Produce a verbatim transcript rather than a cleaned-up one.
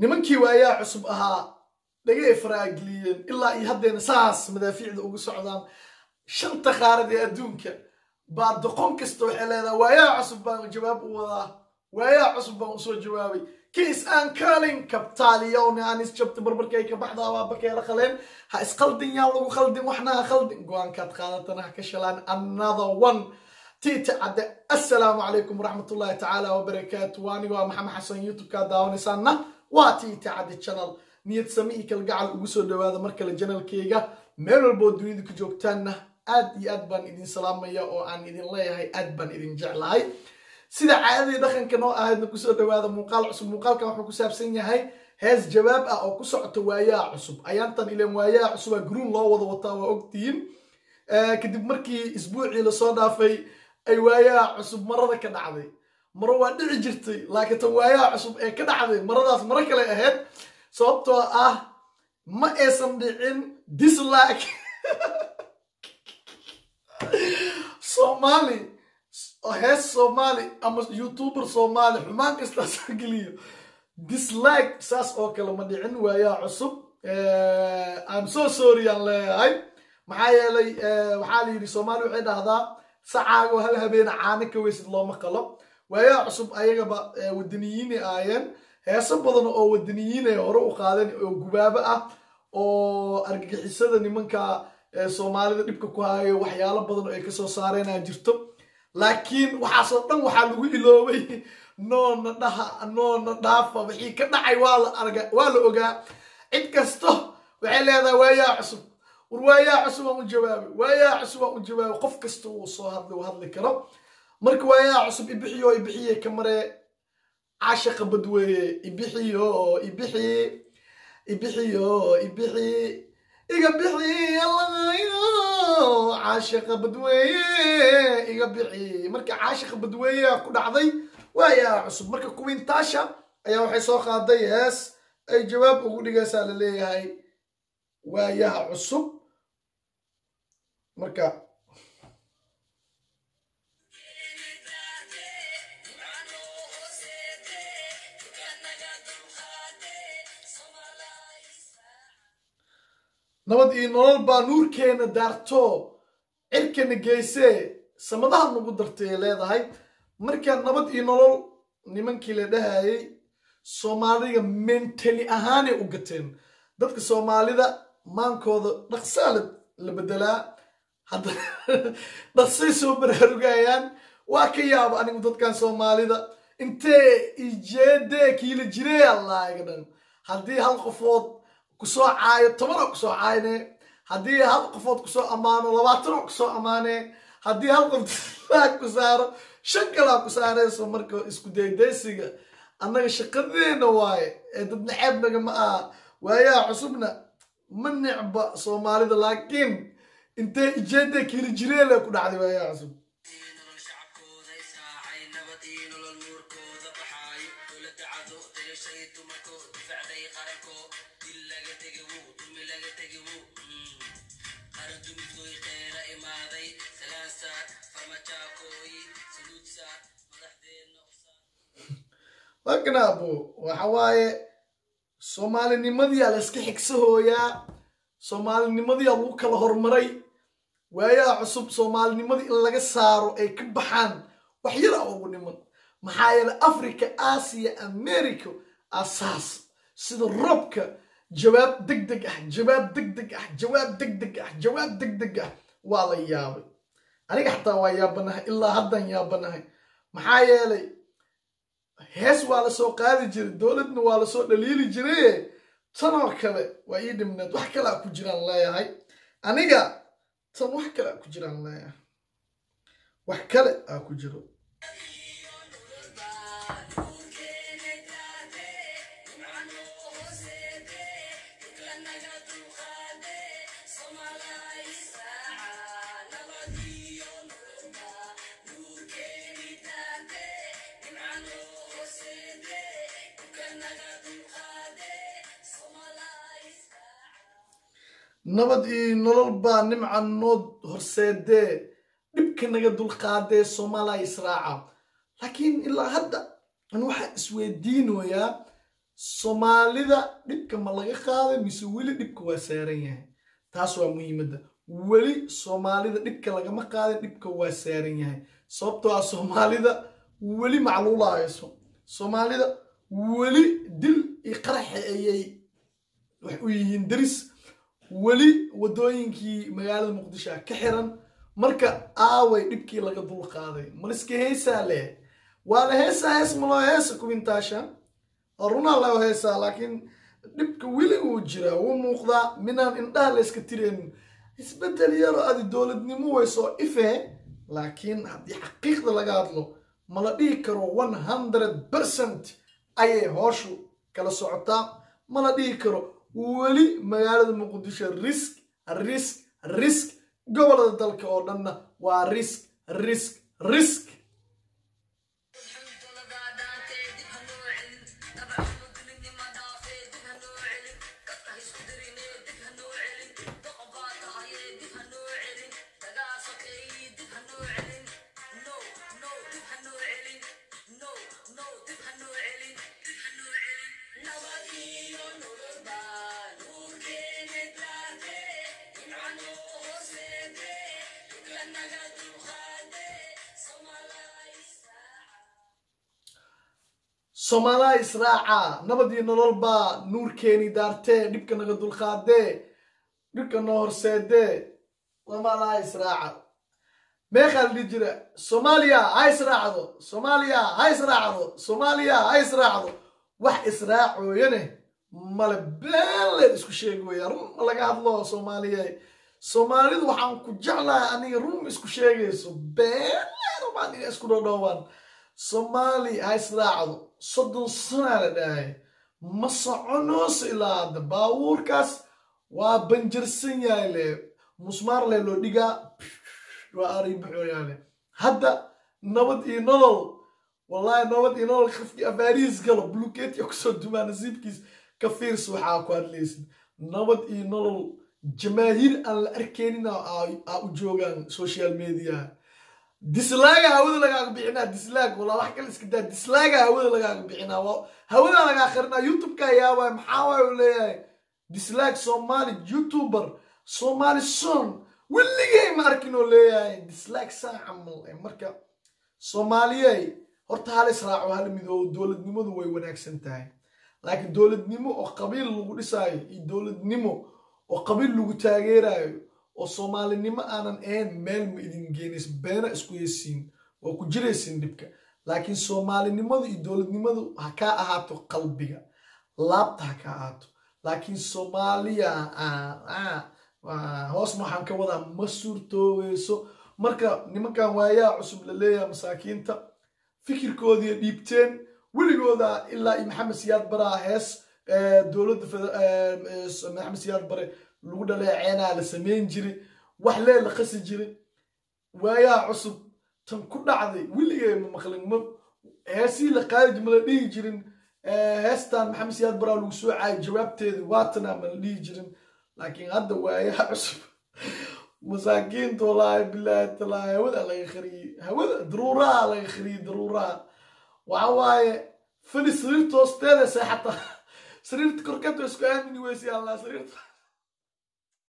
nimankii waayaa cusub ahaa dhagay faraagiliyeen ilaa iyo haddeena saas madaafiicda ugu socdaan shanta qaarad ee adduunka baa doqon kasta waxay leedahay waayaa cusub baan jawaab u wadaa waayaa cusub baan usoo jawaabay kiis aan kaalin kabtaaliyowna aan isjabta barbarkay ka baxdaa waa bakeela qaleen ha isqaldin yaa lagu qaldin waxna ha qaldin go-aankaad qaadatana ha ka shalaan another one تيتا عدا السلام عليكم ورحمة الله تعالى وبركاته واني ومحمد حسن يوتيوب كداوني سانا واتيتا عدا الشانل نيت سميك القعال وقصو دواذا مركل الجنال كيغا ميرو البودوين دي كجوكتانا اد اي ادبان اذن سلام يا او عن اذن الله هاي ادبان اذن جعلاي سيدا عادي دخن كنو اهد نكسو دواذا مقال عصب مقال كما حكو سابسين يهي هاز جواب او كسو عطوايا عصب ايانتان الى وايا عصب قرون الله وضا وطاوا اوكتين آه كدب مركي اسبوعي لصودا في أي وايا عصب مرة كان عادي مرة واحد عجرتي لكن توايا عصب إيه كان عادي مرة ذات مرة كلا أهد صوبتوا آه ما اسم دين ديسلاك صومالي هس صومالي أما يوتيوبر صومالي حمان كستاسقليه ديسلاك ساس أو كلمة دين وايا عصب I'm so sorry الله هاي معايا لي وحالي لي صومالي وعيد هذا ساعة وهل هبينا عانك ويسد الله مقلب ويا عصب أيها ودنيين آيان هي سبضنا أو ودنيين يورو قادن أو جبابة أو أرجع حسدا نمنك سومالي نبكي كواي وحيالا بدنا إكسو صارينا جرتم لكن وحصلنا وحلوي لوي نون نها نون نضافة بحي كنا عيوال أرجع والو أرجع إتكسته وعلى هذا ويا عصب وروايا عصبة من جوابي ويا عصبة من جوابي قف كستو وصهد وهذا الكلام مرك ويا عصب يبحيو يبحي كمرة عاشق بدوي يبحيو يبحي يبحيو يبحي يبحي الله يو عاشق بدوي يبحي مرك عاشق بدوي كل عضي ويا عصب مرك كوين تاشا أيها حيسوق هذا ياس أي جواب أقول لك سال لي هاي ويا عصب مركا نبض إيه نول بانور كينا دارتو إركنا جيسي سمدها نقدرتي لهذا هاي مركا نبض إيه نول نمن كيلا ده هاي سوماليا منتلي أهاني وقتين دتك سومالي ده مانكو نقصالد لبدلا هذا نصيصو برهرجيان وكياب أنا قلت كان سومالي ده أنت إجادة كيل جري الله يقدر هذه هالقفوت كسوع عاي تمر كسوع عاينه هذه هالقفوت كسوع أمانه لباتر كسوع أمانه هذه هالقفوت كسار شكلها كساره سمركو إسكودي ديسيجا أنا شقدين واي ضد نحب نجمع ويا عصبنا من نعبة سومالي ده لكن أنت إجادة كيل جري لك كنا عادي ويا عصب لكن أبو وحواي سومالي نمدي على سكحك سهويا سومالي نمدي على وكل هرمري ويا عصب سومالي نمدي إلا جسارو أي كبحان وحيرا أو نمد محايل أفريقيا آسيا أمريكا أساس سيد الربكة جواب دق دق جواب دق دق جواب دق دق جواب دق دق والله يابي أنا حتى ويا بناه إلا هدا يا بناه محايلي hees waa la soo qaadi jiray dowladna waa la soo dhaliili jiray tan oo kale waa ii dhimneed wax kale ku jiraan leeyahay aniga tan wax kale ku jiraan leeyahay wax kale ku jiro نبض إيه نلول با نمع النود هرسيدة نبكي نجد القادة سومالا إسراعة لكن إلا هدا أنا واحد اسوي دين ويا soomaalida dhibka ma laga qaaday mise weli dhibka waa saaran yahay taas waa muhiimadda weli soomaalida dhibka lagama qaadin dhibka waa saaran yahay sababtoo ah soomaalida weli macluula hayso soomaalida weli dil iyo qarax ayay wax u yihiin daris weli wadooyinkii magaalada muqdisho ka xiran marka aaway dhibkii laga dul qaaday maliska heesaa leh waa la heesaa hees ma loo heesa kubintaasha runa loo heesaa laakiin dhibka weli uu jira wuu muuqdaa minaan indhaha la iska tireenin isbedel yaro adi dowladnimo way soo ifee laakiin haddii xaqiiqda laga hadlo ma la dhihi karo one hundred percent ayay hooshu kala socotaa ma la dhihi karo weli magaalada muqdisho risk risk risk gobolada dalka oo dhanna waa risk risk risk Soomaalaa israaca nabadii nolol baa nuurkeeni daartee dhibka naga dulqaadee dhibka noo horseedee Soomaalaa israaca meeqa li jira Soomaaliya ha israacdo Soomaaliya ha israacdo Soomaaliya ha israacdo wax israacooyane mala beel isku sheegaya run laga hadlo Soomaaliya Soomaalidu waxaan ku jeclahay aniga run isku sheegayso beel baan isku dhoodhoobaan Somali ha israacdo soddon sano la dhahay ma soconoos ilaa hadda baabuurkaas waa banjarsan yahay le musmaar le loo dhigaa waa ari buxooyaale hadda nabad iyo nolol wallahi nabad iyo nolol khafki afariis galo bluket iyo kusoo dumaa nasiibkiis ka fiirso waxaa ku hadlaysid nabad iyo nolol jamaahiir aan la arkeenin aa u joogaan social media dislaaga hawada lagaaga bixinaa dislaag wala wax kale iska daa dislaaga hawada lagaaga bixinaa hawada lagaa akhrina youtube-ka yaaba maxaa waay u leeyahay dislaag Somali youtuber Somali son willigay ma arkin oo leeyahay dislaag saa camal marka Soomaaliyay horta hal israaco hal midoo dowladnimadu way wanaagsan tahay laakiin dowladnimo oo qabiil lagu dhisaayo iyo dowladnimo oo qabiil lagu taageerayo oo Soomaalinimo aanan ahayn meel ma idin geenis beena isku yeesiin oo ku jiraysin dhibka laakiin Soomaalinimadu iyo dowladnimadu ha ka ahaato qalbiga laabta ha ka ahaato laakiin Soomaaliya ah hoos maxaan ka wadaa ma suurtooyso marka nimankan waayaa cusub la leeyahay masaakiinta fikirkoodii dhiibteen weligooda ilaa Maxamed Siyaad Bare hees dowladda Maxamed Siyaad Bare lagu dhaleeceynaa la sameyn jiray wax lee la qasi jiray waayaa cusub tan ku dhacday weligay ma maqlin ma heesii la qaadi ma la dhihi jirin heestan Maxamed Siyaad Bare lagu soo caay jawaabteedu waatana ma la dhihi jirin laakiin hadda waayaa cusub masaakiinta wallaahi bilaahi talaahi hawada laga khariyey hawada daruuraha laga khariyey daruuraha waxa waaye fadhi sariirta hoosteeda seexata sariirta korkeed isku aamini weysi allah sariirta